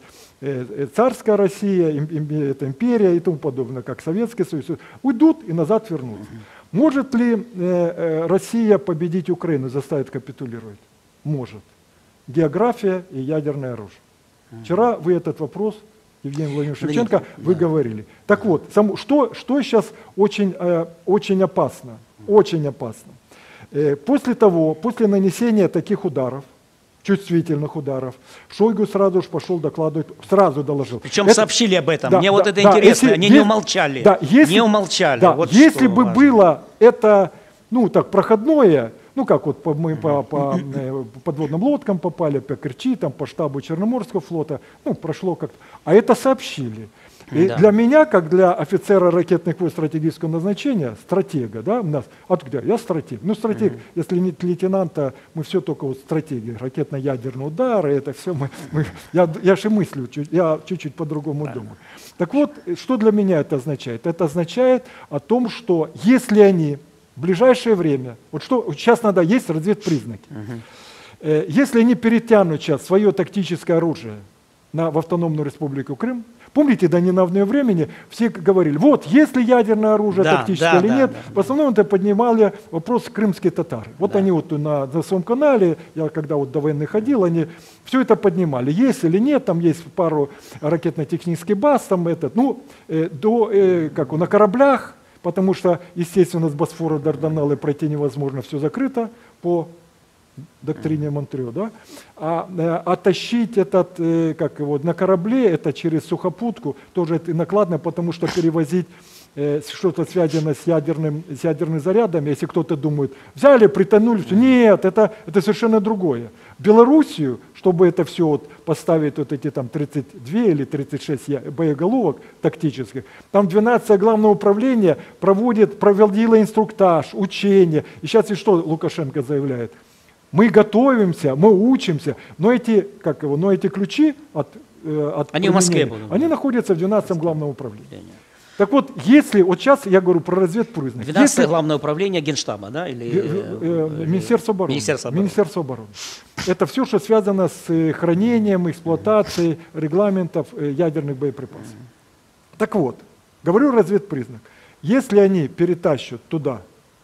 Speaker 2: э, царская Россия, им, им, это империя и тому подобное, как Советский Союз. Уйдут и назад вернутся. Может ли э, э, Россия победить Украину, заставить капитулировать? Может. География и ядерное оружие. Вчера вы этот вопрос, Евгений Владимирович Шевченко, вы
Speaker 1: да.
Speaker 2: говорили. Так вот, сам, что, что сейчас очень, э, очень опасно? Очень опасно. Э, после того, после нанесения таких ударов, чувствительных ударов, Шойгу сразу же пошел докладывать, сразу доложил.
Speaker 1: Причем
Speaker 2: это,
Speaker 1: сообщили об этом.
Speaker 2: да,
Speaker 1: Мне
Speaker 2: да,
Speaker 1: вот это
Speaker 2: да,
Speaker 1: интересно,
Speaker 2: если,
Speaker 1: они
Speaker 2: есть,
Speaker 1: не умолчали.
Speaker 2: Да, если,
Speaker 1: не умолчали.
Speaker 2: Да,
Speaker 1: вот
Speaker 2: если бы
Speaker 1: важно.
Speaker 2: было это, ну так, проходное, ну как вот по, мы по, по э, подводным лодкам попали, по Керчи, там, по штабу Черноморского флота, ну прошло как-то. А это сообщили. И
Speaker 1: да.
Speaker 2: для меня, как для офицера ракетных войск стратегического назначения, стратега, да, у нас, откуда? Я стратег. Ну, стратег, mm-hmm. если нет лейтенанта, мы все только вот стратегии, ракетно-ядерные удары, это все мы, мы я, я же мыслю, я чуть-чуть по-другому
Speaker 1: Правильно.
Speaker 2: думаю. Так вот, что для меня это означает? Это означает о том, что если они в ближайшее время, вот что сейчас надо, есть разведпризнаки, mm-hmm. э, если они перетянут сейчас свое тактическое оружие на, в автономную республику Крым, помните, до недавнего времени все говорили: вот, есть ли ядерное оружие
Speaker 1: да,
Speaker 2: тактическое
Speaker 1: да,
Speaker 2: или
Speaker 1: да,
Speaker 2: нет.
Speaker 1: Да,
Speaker 2: в основном это поднимали вопрос крымские татары. Вот
Speaker 1: да.
Speaker 2: они вот на, на своем канале, я когда вот до войны ходил, они все это поднимали. Есть или нет, там есть пару ракетно-технических баз, там этот, ну, э, до, э, как, на кораблях, потому что, естественно, с Босфора до Дарданеллы пройти невозможно, все закрыто по доктрине Монтрео, да? А, а тащить этот, э, как его, на корабле, это через сухопутку, тоже это накладно, потому что перевозить э, что-то связанное с, ядерным, с ядерными зарядами, если кто-то думает, взяли, притонули, все. Нет, это, это совершенно другое. Белоруссию, чтобы это все вот поставить, вот эти там тридцать два или тридцать шесть боеголовок тактических, там двенадцатое главное управление проводит, проводило инструктаж, учение. И сейчас и что Лукашенко заявляет? Мы готовимся, мы учимся, но эти, как его, но эти ключи от, э, от
Speaker 1: они в Москве будут.
Speaker 2: Они находятся в двенадцатом главном управлении. Так вот, если, вот сейчас я говорю про разведпризнаки.
Speaker 1: двенадцатое
Speaker 2: если,
Speaker 1: главное управление Генштаба, да? Или,
Speaker 2: э, э, Министерство обороны.
Speaker 1: Министерство обороны.
Speaker 2: Министерство обороны. Это все, что связано с хранением, эксплуатацией регламентов ядерных боеприпасов. Так вот, говорю разведпризнак. Если они перетащат туда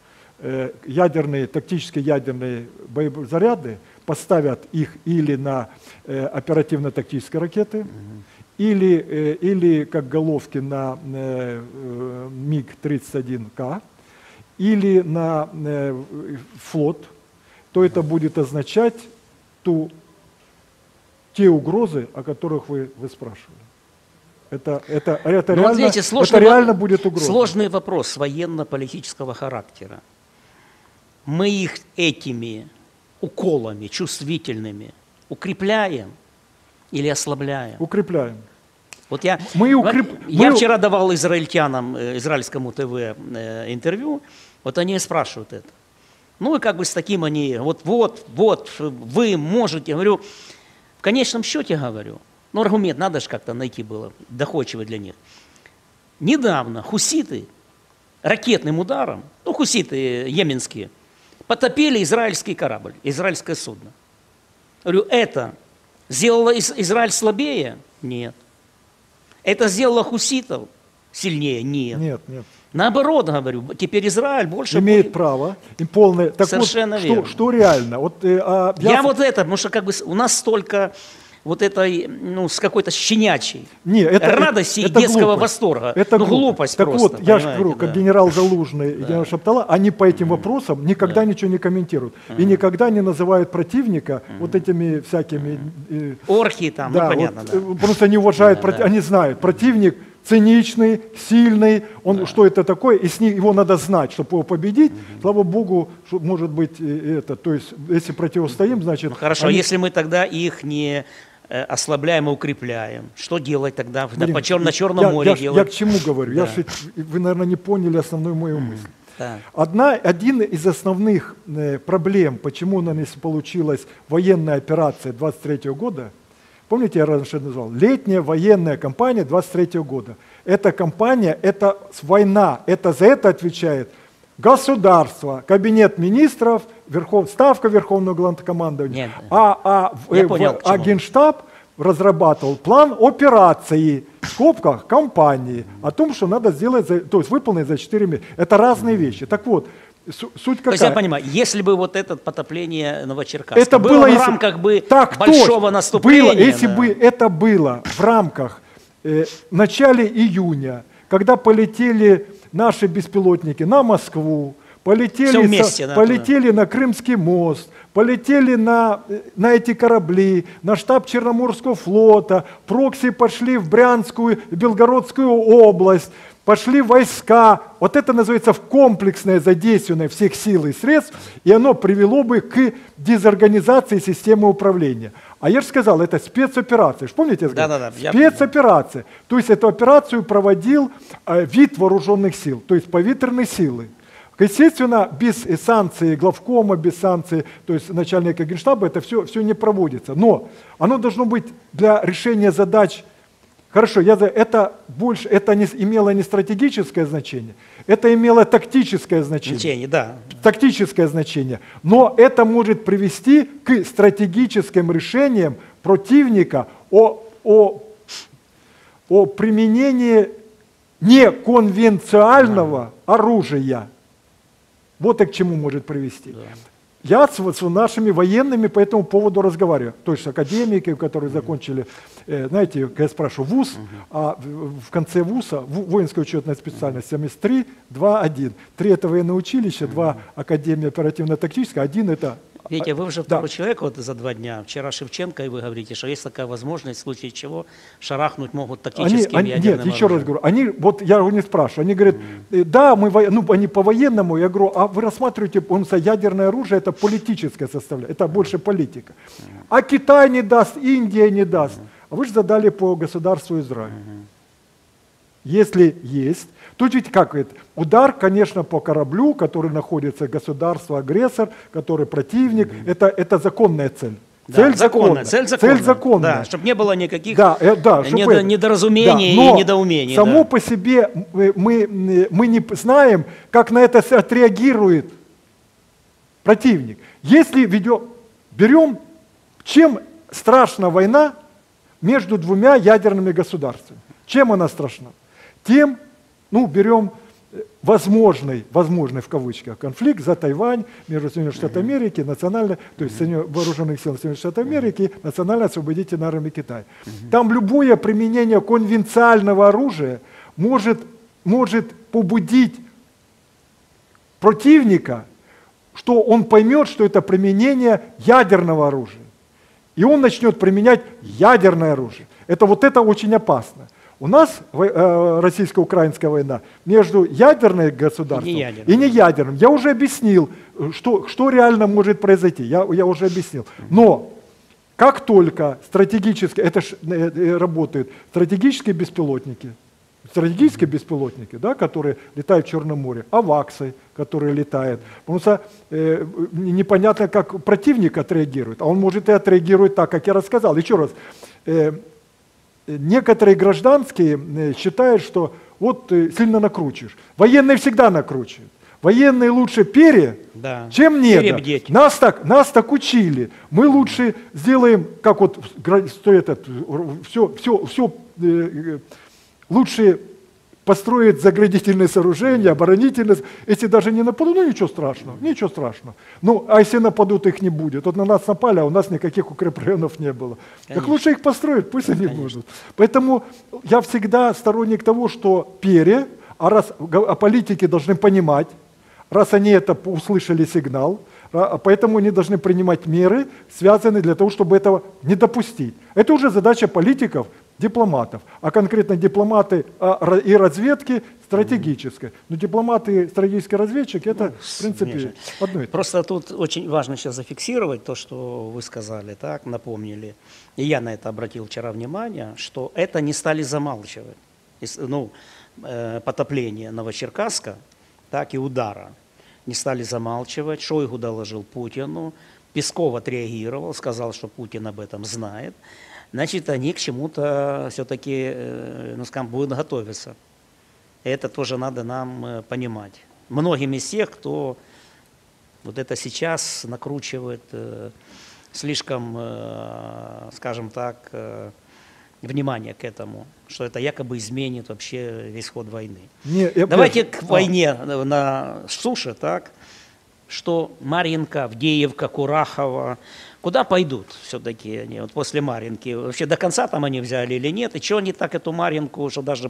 Speaker 2: ядерные, тактические ядерные боезаряды, поставят их или на э, оперативно-тактические ракеты, mm-hmm. или, э, или как головки на э, э, МиГ тридцать один К, или на э, флот, то это будет означать ту, те угрозы, о которых вы, вы спрашивали. Это, это, это, реально,
Speaker 1: видите,
Speaker 2: это реально будет угроза.
Speaker 1: Сложный вопрос военно-политического характера. Мы их этими уколами чувствительными укрепляем или ослабляем?
Speaker 2: Укрепляем.
Speaker 1: Вот я,
Speaker 2: мы укреп...
Speaker 1: я
Speaker 2: мы...
Speaker 1: вчера давал израильтянам, израильскому ТВ э, интервью, вот они спрашивают это. Ну и как бы с таким они, вот, вот, вот, вы можете, я говорю, в конечном счете, говорю, ну аргумент надо же как-то найти было, доходчивый для них. Недавно хуситы ракетным ударом, ну хуситы йеменские, потопили израильский корабль, израильское судно. Говорю, это сделало Израиль слабее? Нет. Это сделало хуситов сильнее? Нет.
Speaker 2: Нет, нет.
Speaker 1: Наоборот, говорю, теперь Израиль больше
Speaker 2: имеет
Speaker 1: будет...
Speaker 2: право, и полное. Так
Speaker 1: Совершенно
Speaker 2: вот,
Speaker 1: верно.
Speaker 2: Что, что реально? Вот, э, а,
Speaker 1: я...
Speaker 2: я
Speaker 1: вот это, потому что как бы у нас столько вот этой, ну, с какой-то щенячей
Speaker 2: Не, это,
Speaker 1: радости
Speaker 2: это,
Speaker 1: и детского
Speaker 2: глупость.
Speaker 1: восторга.
Speaker 2: Это
Speaker 1: ну,
Speaker 2: глупость,
Speaker 1: глупость
Speaker 2: так
Speaker 1: просто.
Speaker 2: вот, я же говорю,
Speaker 1: да.
Speaker 2: как генерал Залужный и
Speaker 1: да.
Speaker 2: генерал Шаптала, они по этим вопросам никогда да. ничего не комментируют. Mm-hmm. И никогда не называют противника mm-hmm. вот этими всякими...
Speaker 1: Mm-hmm. Орхи там,
Speaker 2: да,
Speaker 1: ну понятно.
Speaker 2: Вот,
Speaker 1: да.
Speaker 2: Просто они уважают,
Speaker 1: да,
Speaker 2: проти...
Speaker 1: да.
Speaker 2: они знают, противник циничный, сильный, он, да. что это такое, и с ним, его надо знать, чтобы его победить. Mm-hmm. Слава Богу, что, может быть, это, то есть, если противостоим, значит...
Speaker 1: Ну, хорошо,
Speaker 2: они...
Speaker 1: если мы тогда их не э, ослабляем и укрепляем. Что делать тогда на,
Speaker 2: Блин,
Speaker 1: по чер, на Черном
Speaker 2: я,
Speaker 1: море
Speaker 2: я,
Speaker 1: делать?
Speaker 2: Я к чему говорю?
Speaker 1: Да.
Speaker 2: Я ж, вы, наверное, не поняли основную мою мысль.
Speaker 1: Да.
Speaker 2: Одна, один из основных э, проблем, почему у нас не получилась военная операция двадцать третьего года, помните, я раньше назвал, летняя военная кампания двадцать третьего года. Эта кампания, это война, это за это отвечает государство, кабинет министров, верхов, ставка Верховного Главнокомандования,
Speaker 1: Нет.
Speaker 2: а, а,
Speaker 1: Я
Speaker 2: э,
Speaker 1: понял,
Speaker 2: в-
Speaker 1: к
Speaker 2: а
Speaker 1: чему.
Speaker 2: Генштаб разрабатывал план операции, в скобках, кампании, о том, что надо сделать, за, то есть выполнить за четыре месяца. Это разные вещи. Так вот, су- суть
Speaker 1: То
Speaker 2: какая?
Speaker 1: есть я понимаю, если бы вот это потопление Новочеркасска
Speaker 2: Это
Speaker 1: было,
Speaker 2: было
Speaker 1: в
Speaker 2: если-
Speaker 1: рамках бы
Speaker 2: так
Speaker 1: большого
Speaker 2: точно,
Speaker 1: наступления,
Speaker 2: было, если
Speaker 1: да.
Speaker 2: бы это было в рамках э, в начале июня, когда полетели наши беспилотники на Москву, полетели,
Speaker 1: Всё
Speaker 2: со-
Speaker 1: вместе, да,
Speaker 2: полетели на Крымский мост, полетели на, э, на эти корабли, на штаб Черноморского флота, прокси пошли в Брянскую, Белгородскую область, пошли войска. Вот это называется в комплексное задействование всех сил и средств, и оно привело бы к дезорганизации системы управления. А я же сказал, это спецоперация. Ж помните, я сказал?
Speaker 1: Да-да-да, я
Speaker 2: Спецоперация. То есть эту операцию проводил э, вид вооруженных сил, то есть повітряные силы. Естественно, без э, санкций главкома, без санкций, то есть начальника Генштаба, это все, все не проводится. Но оно должно быть для решения задач. Хорошо, я за это больше, это не, имело не стратегическое значение, это имело тактическое значение.
Speaker 1: Значение, да.
Speaker 2: Тактическое значение. Но это может привести к стратегическим решениям противника о, о, о применении неконвенционального оружия. Вот и к чему может привести.
Speaker 1: Да.
Speaker 2: Я с, с нашими военными по этому поводу разговариваю. То есть академики, которые закончили, э, знаете, я спрашиваю, вуз, а в, в конце вуза, в- воинская учетная специальность семьдесят три, два, один. Три это военное училище, два академия оперативно-тактическая, один это...
Speaker 1: Видите, вы уже
Speaker 2: Да.
Speaker 1: второй человек вот за два дня. Вчера Шевченко, и вы говорите, что есть такая возможность, в случае чего шарахнуть могут
Speaker 2: Они,
Speaker 1: тактическим
Speaker 2: они-
Speaker 1: ядерным
Speaker 2: нет, еще раз
Speaker 1: оружием.
Speaker 2: говорю, они, вот я его не спрашиваю, они говорят, э, да, мы, во- ну, они по-военному, я говорю, а вы рассматриваете, он за ядерное оружие, это политическая составляющая, это больше политика. А Китай не даст, Индия не даст. А вы же задали по государству Израиль. Если есть, тут ведь как это, удар, конечно, по кораблю, который находится государство-агрессор, который противник, это, это законная цель.
Speaker 1: Да,
Speaker 2: Цель
Speaker 1: законная,
Speaker 2: законная.
Speaker 1: цель законная.
Speaker 2: Цель законная.
Speaker 1: Да, чтобы не было никаких
Speaker 2: Да, э, да,
Speaker 1: недо-
Speaker 2: чтоб это-
Speaker 1: недоразумений
Speaker 2: да,
Speaker 1: и
Speaker 2: но
Speaker 1: недоумений.
Speaker 2: Само
Speaker 1: да.
Speaker 2: по себе мы, мы, мы не знаем, как на это отреагирует противник. Если ведем, берем, чем страшна война между двумя ядерными государствами? Чем она страшна? Тем, ну, берем э, возможный, возможный в кавычках конфликт за Тайвань между Соединенными Штатами Америки, национально, то есть Соединенных- вооруженных сил Соединенных Штатов Америки и национально-освободительной армии Китая. Там любое применение конвенциального оружия может, может побудить противника, что он поймет, что это применение ядерного оружия. И он начнет применять ядерное оружие. Это вот это очень опасно. У нас во- э, российско-украинская война между ядерным государством
Speaker 1: И неядерным.
Speaker 2: и неядерным. Я уже объяснил, э, что, что реально может произойти. Я, я уже объяснил. Но как только стратегически, это ж, э, э, работают стратегические беспилотники, стратегические беспилотники, да, которые летают в Черном море, аваксы, которые летают. Потому что э, непонятно, как противник отреагирует, а он может и отреагировать так, как я рассказал. Еще раз, э, некоторые гражданские э, считают, что вот ты сильно накручиваешь. Военные всегда накручивают. Военные лучше пере,
Speaker 1: Да.
Speaker 2: чем нет.
Speaker 1: Перебдеть.
Speaker 2: Нас так, нас так учили. Мы лучше сделаем, как вот гра- что этот, все, все, все э, лучше построить заградительные сооружения, оборонительные. Если даже не нападут, ну ничего страшного, ничего страшного. Ну, а если нападут, их не будет. Вот на нас напали, а у нас никаких укрепрайонов не было. Так
Speaker 1: Конечно.
Speaker 2: лучше их построить, пусть они будут. Поэтому я всегда сторонник того, что пере, а раз а политики должны понимать, раз они это услышали сигнал, а поэтому они должны принимать меры, связанные для того, чтобы этого не допустить. Это уже задача политиков дипломатов, а конкретно дипломаты а, и разведки стратегической. Но дипломаты и стратегические разведчики, это, ну, в принципе,
Speaker 1: Между.
Speaker 2: одно и то.
Speaker 1: Просто тут очень важно сейчас зафиксировать то, что вы сказали, так, напомнили. И я на это обратил вчера внимание, что это не стали замалчивать. Ну, э, потопление Новочеркасска, так и удара не стали замалчивать. Шойгу доложил Путину, Песков отреагировал, сказал, что Путин об этом знает. Значит, они к чему-то все-таки, э, ну, скажем, будут готовиться. Это тоже надо нам понимать. Многим из тех, кто вот это сейчас накручивает э, слишком, э, скажем так, э, внимание к этому, что это якобы изменит вообще весь ход войны.
Speaker 2: Не, я
Speaker 1: Давайте
Speaker 2: прежде...
Speaker 1: к войне а. на суше, так, что Марьинка, Авдеевка, Курахово, куда пойдут все-таки они вот после Марьинки? Вообще до конца там они взяли или нет? И что они так эту Марьинку, что даже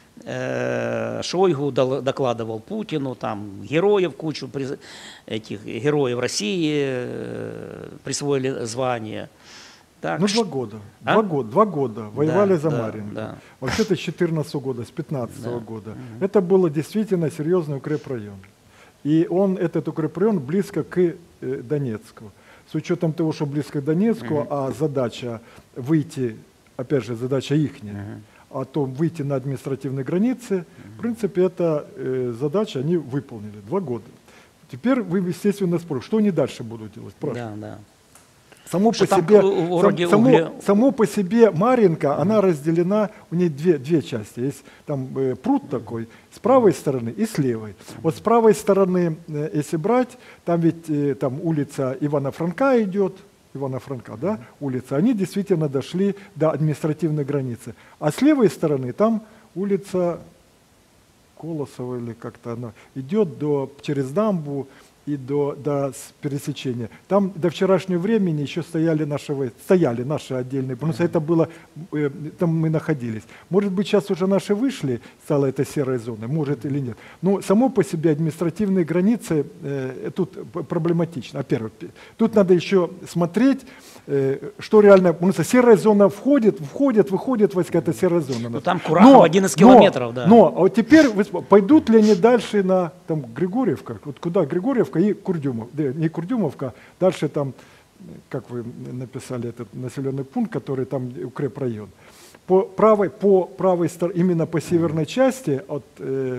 Speaker 1: э, Шойгу докладывал Путину, там героев кучу, этих героев России э, присвоили звание. Так,
Speaker 2: ну,
Speaker 1: ш...
Speaker 2: два года.
Speaker 1: А?
Speaker 2: Два года. Два года воевали
Speaker 1: да,
Speaker 2: за
Speaker 1: да,
Speaker 2: Марьинку.
Speaker 1: Да.
Speaker 2: Вообще-то с четырнадцатого года, с пятнадцатого
Speaker 1: да.
Speaker 2: года.
Speaker 1: Угу.
Speaker 2: Это было действительно серьезный укрепрайон. И он, этот укрепрайон близко к э, Донецку. С учетом того, что близко к Донецку, угу. а задача выйти, опять же, задача ихняя, угу. о том выйти на административные границы, угу. в принципе, эта э, задача они выполнили. Два года. Теперь вы, естественно, спросите, что они дальше будут делать?
Speaker 1: Да, да.
Speaker 2: Само по, себе, сам, само, само по себе Марьинка, mm-hmm. она разделена, у нее две, две части. Есть там э, пруд такой с правой стороны и с левой. Mm-hmm. Вот с правой стороны, э, если брать, там ведь э, там улица Ивана Франка идет, Ивана Франка, да, улица, они действительно дошли до административной границы. А с левой стороны там улица Колосова или как-то она идет до, через дамбу, и до, до пересечения. Там до вчерашнего времени еще стояли наши, стояли наши отдельные, потому что это было, э, там мы находились. Может быть, сейчас уже наши вышли, стала это серой зоной, может или нет. Но само по себе административные границы э, тут проблематично. Во-первых, тут надо еще смотреть, э, что реально, потому что серая зона входит, входит, выходит войска, это серая зона.
Speaker 1: Ну, там Курахово одиннадцать километров, да.
Speaker 2: Но, а вот теперь пойдут ли они дальше на там, Григорьевка, вот куда Григорьевка и Курдюмов, не Курдюмовка, дальше там, как вы написали, этот населенный пункт, который там укрепрайон. По правой, по правой стороне, именно по северной части от, э,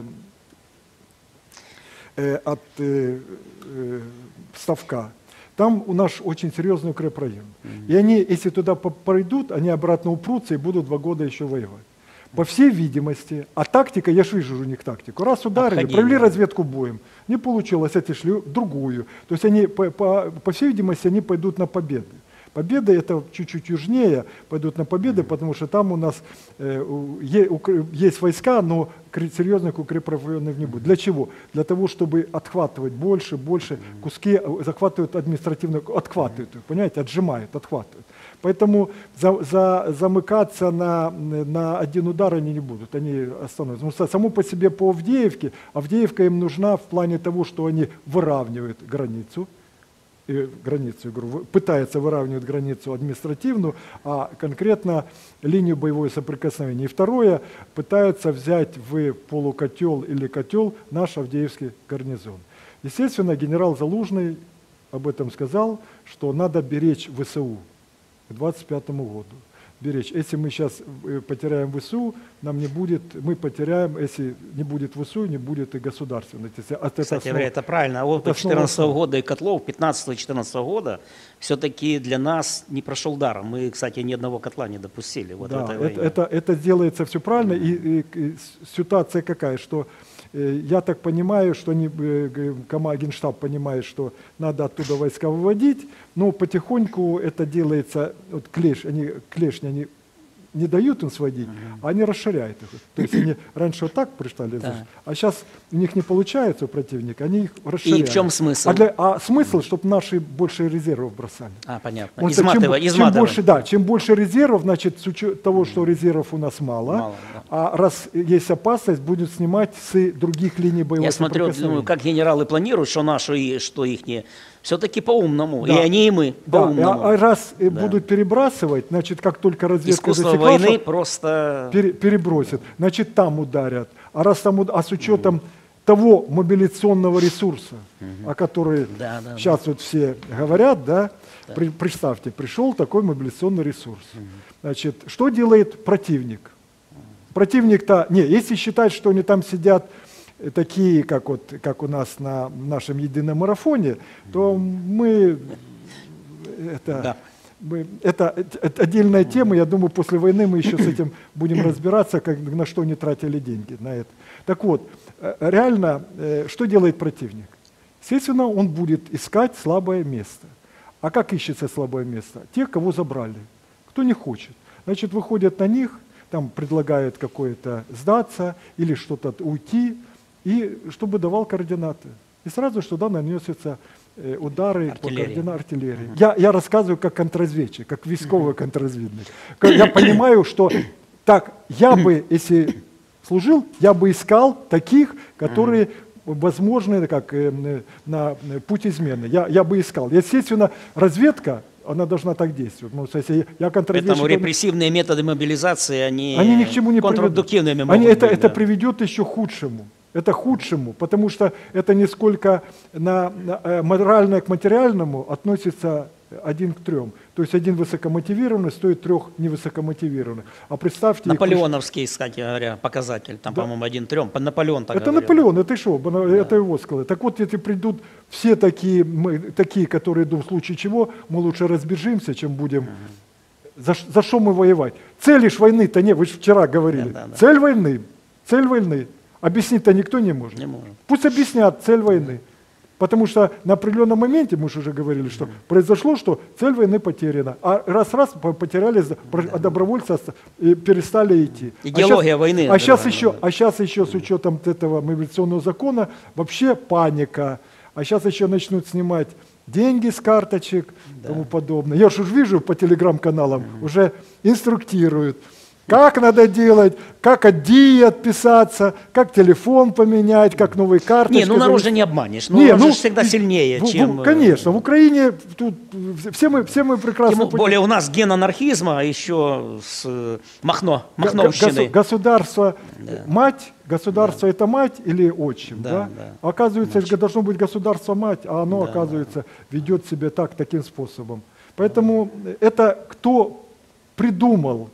Speaker 2: э, от э, э, Ставка, там у нас очень серьезный укрепрайон. Mm-hmm. И они, если туда пройдут, они обратно упрутся и будут два года еще воевать. По всей видимости, а тактика, я же вижу у них тактику, раз ударили, Обходили. провели разведку боем, не получилось, эти шли в другую. То есть они, по, по, по всей видимости, они пойдут на победы. Победы это чуть-чуть южнее, пойдут на победы, потому что там у нас э, е, укр, есть войска, но серьезных укрепрайонов не будет. Для чего? Для того, чтобы отхватывать больше, больше куски, захватывают административно, отхватывают, понимаете, отжимают, отхватывают. Поэтому за, за, замыкаться на, на один удар они не будут, они остановятся. Потому что само по себе по Авдеевке, Авдеевка им нужна в плане того, что они выравнивают границу, и границу, говорю, пытаются выравнивать границу административную, а конкретно линию боевого соприкосновения. И второе, пытаются взять в полукотел или котел наш Авдеевский гарнизон. Естественно, генерал Залужный об этом сказал, что надо беречь ВСУ к двадцать пятому году. Беречь. Если мы сейчас потеряем ВСУ, нам не будет, мы потеряем, если не будет ВСУ, не будет и государственности.
Speaker 1: Кстати, это, основ... это правильно. А вот две тысячи четырнадцатого года и котлов, пятнадцатого-четырнадцатого года все-таки для нас не прошел даром. Мы, кстати, ни одного котла не допустили. Вот
Speaker 2: да,
Speaker 1: в этой
Speaker 2: это, это, это делается все правильно. Mm-hmm. и, и, и ситуация какая, что э, я так понимаю, что они, э, Генштаб понимает, что надо оттуда войска выводить, но потихоньку это делается, вот клеш, они, клешни, они не дают им сводить, uh-huh. а они расширяют их. То есть они раньше вот так пришлали, да. а сейчас у них не получается у противника, они их расширяют.
Speaker 1: И в чем смысл?
Speaker 2: А, для, а смысл, чтобы наши больше резервов бросали.
Speaker 1: А, понятно.
Speaker 2: Он,
Speaker 1: изматывать,
Speaker 2: чем,
Speaker 1: изматывать.
Speaker 2: Чем больше, да, чем больше резервов, значит, с учетом того, что резервов у нас мало,
Speaker 1: мало да.
Speaker 2: а раз есть опасность, будут снимать с других линий боевого
Speaker 1: Я смотрю, думаю, как генералы планируют, что наши, что их Все-таки по-умному.
Speaker 2: Да.
Speaker 1: И они, и мы
Speaker 2: Да,
Speaker 1: по-умному.
Speaker 2: а, а раз э,
Speaker 1: Да.
Speaker 2: будут перебрасывать, значит, как только разведка
Speaker 1: Искусство
Speaker 2: засекла,
Speaker 1: войны
Speaker 2: что
Speaker 1: просто...
Speaker 2: пере- перебросят, значит, там ударят. А раз там, уд- а с учетом того мобилизационного ресурса, о котором
Speaker 1: Да, да,
Speaker 2: сейчас вот все говорят, да, при- представьте, пришел такой мобилизационный ресурс. Значит, что делает противник? Противник-то, не, если считать, что они там сидят э, такие, как, вот, как у нас на нашем едином марафоне, то мы, это,
Speaker 1: Да.
Speaker 2: мы, это, это отдельная тема, я думаю, после войны мы еще с этим будем разбираться, как, на что они тратили деньги на это. Так вот, э, реально, э, что делает противник? Естественно, он будет искать слабое место. А как ищется слабое место? Тех, кого забрали, кто не хочет. Значит, выходят на них, там предлагают какое-то сдаться или что-то уйти, и чтобы давал координаты. И сразу же туда наносятся э, удары по
Speaker 1: Артиллерия.
Speaker 2: координатам артиллерии. Я, я рассказываю как контрразведчик, как військовый контрразведник. Я понимаю, что так, я бы, если служил, я бы искал таких, которые возможны как, э, на э, путь измены. Я, я бы искал. Естественно, разведка, она должна так действовать. Потому что если я контрразведчик,
Speaker 1: Поэтому репрессивные методы мобилизации, они,
Speaker 2: они ни к чему не приведут.
Speaker 1: контрпродуктивными могут
Speaker 2: Они, это,
Speaker 1: быть,
Speaker 2: это
Speaker 1: да.
Speaker 2: приведет еще к худшему. Это худшему, потому что это не сколько на, на, э, моральное к материальному относится один к трем. То есть один высокомотивированный стоит трех невысокомотивированных. А представьте...
Speaker 1: Наполеоновский, кстати говоря, показатель, там,
Speaker 2: Да.
Speaker 1: по-моему, один к трем. Наполеон так
Speaker 2: Это
Speaker 1: говорил.
Speaker 2: Наполеон, это что? Это его сказали. Так вот, если придут все такие, мы, такие, которые идут в случае чего, мы лучше разбежимся, чем будем... За, ш- за что мы воевать? Цели ж войны-то не, вы же вчера говорили.
Speaker 1: Да, да, да.
Speaker 2: Цель войны, цель войны. Объяснить-то никто не может.
Speaker 1: Не может.
Speaker 2: Пусть объяснят цель войны. Потому что на определенном моменте, мы же уже говорили, что произошло, что цель войны потеряна. А раз-раз по- потеряли, за- про- а добровольцы оста- и перестали идти.
Speaker 1: Идеология
Speaker 2: а щас,
Speaker 1: войны,
Speaker 2: А сейчас,
Speaker 1: да,
Speaker 2: еще,
Speaker 1: да.
Speaker 2: а сейчас еще с учетом вот этого мобилизационного закона вообще паника. А сейчас еще начнут снимать деньги с карточек и тому подобное. Я же уж вижу по телеграм-каналам, уже инструктируют. Как надо делать, как от ДИИ отписаться, как телефон поменять, как новые карточки.
Speaker 1: Не, ну народ
Speaker 2: завести.
Speaker 1: же не обманешь. Ну,
Speaker 2: Не,
Speaker 1: он
Speaker 2: ну,
Speaker 1: же всегда сильнее,
Speaker 2: в- в-
Speaker 1: чем... э,
Speaker 2: Конечно, в Украине тут все мы, все мы прекрасно
Speaker 1: Тем
Speaker 2: понимаем.
Speaker 1: более у нас ген анархизма еще с э, Махно,
Speaker 2: Г- г-
Speaker 1: Махновщины.
Speaker 2: госу- Государство, мать, государство это мать или отчим,
Speaker 1: Да,
Speaker 2: да?
Speaker 1: да.
Speaker 2: Оказывается, это должно быть государство мать, а оно,
Speaker 1: Да,
Speaker 2: оказывается, ведет себя так, таким способом. Поэтому это кто придумал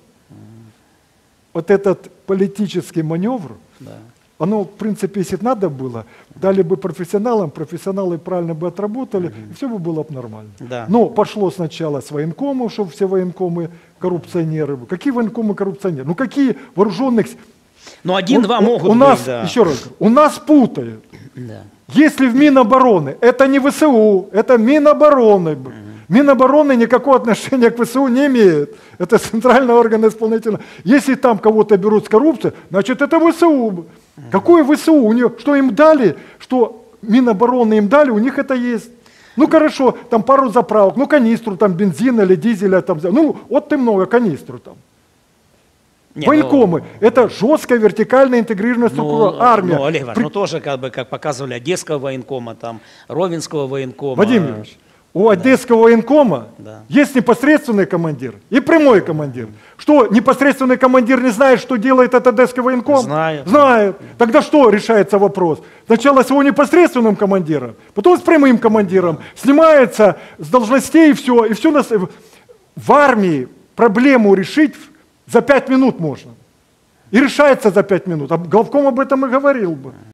Speaker 2: вот этот политический маневр,
Speaker 1: Да.
Speaker 2: оно, в принципе, если б надо было, дали бы профессионалам, профессионалы правильно бы отработали, и все бы было бы нормально.
Speaker 1: Да.
Speaker 2: Но пошло сначала с военкомов, чтобы все военкомы коррупционеры были. Какие военкомы коррупционеры? Ну какие вооруженных...
Speaker 1: Ну, один-два
Speaker 2: У- у-
Speaker 1: могут
Speaker 2: у нас,
Speaker 1: быть, да.
Speaker 2: еще раз говорю, у нас путают.
Speaker 1: Да.
Speaker 2: Если в Минобороны, это не ВСУ, это Минобороны. Минобороны никакого отношения к ВСУ не имеет. Это центральный орган исполнительного. Если там кого-то берут с коррупцией, значит это ВСУ. Какое ВСУ? У них, что им дали, что Минобороны им дали, у них это есть. Ну хорошо, там пару заправок, ну канистру там бензина или дизеля, там, ну вот ты много канистру там.
Speaker 1: Не,
Speaker 2: Военкомы – это жесткая вертикальная интегрированная
Speaker 1: ну,
Speaker 2: структура,
Speaker 1: ну,
Speaker 2: армия.
Speaker 1: Ну, Олег Иванович,
Speaker 2: При-
Speaker 1: ну тоже, как бы, как показывали Одесского военкома, там, Ровенского военкома.
Speaker 2: Вадим Юрьевич, у Одесского военкома
Speaker 1: Да.
Speaker 2: есть непосредственный командир и прямой командир. Что, непосредственный командир не знает, что делает этот Одесский военком?
Speaker 1: Знает.
Speaker 2: Знает. Тогда что решается вопрос? Сначала с его непосредственным командиром, потом с прямым командиром. Снимается с должностей и все. И все нас... В армии проблему решить за пять минут можно. И решается за пять минут. А главком об этом и говорил бы.